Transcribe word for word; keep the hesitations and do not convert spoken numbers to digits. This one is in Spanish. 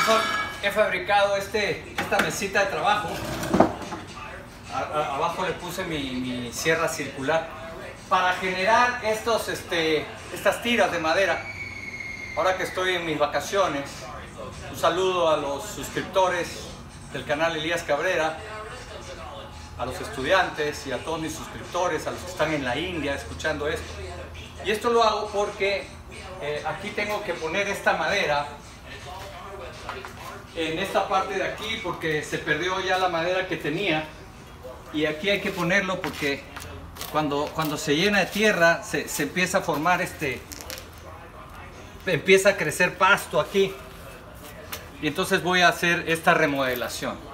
eso he fabricado este, esta mesita de trabajo. A, a, abajo le puse mi, mi sierra circular para generar estos, este, estas tiras de madera. Ahora que estoy en mis vacaciones, un saludo a los suscriptores del canal Elías Cabrera, a los estudiantes y a todos mis suscriptores, a los que están en la India escuchando esto. Y esto lo hago porque eh, aquí tengo que poner esta madera en esta parte de aquí porque se perdió ya la madera que tenía, y aquí hay que ponerlo porque cuando, cuando se llena de tierra se, se empieza a formar este, empieza a crecer pasto aquí, y entonces voy a hacer esta remodelación.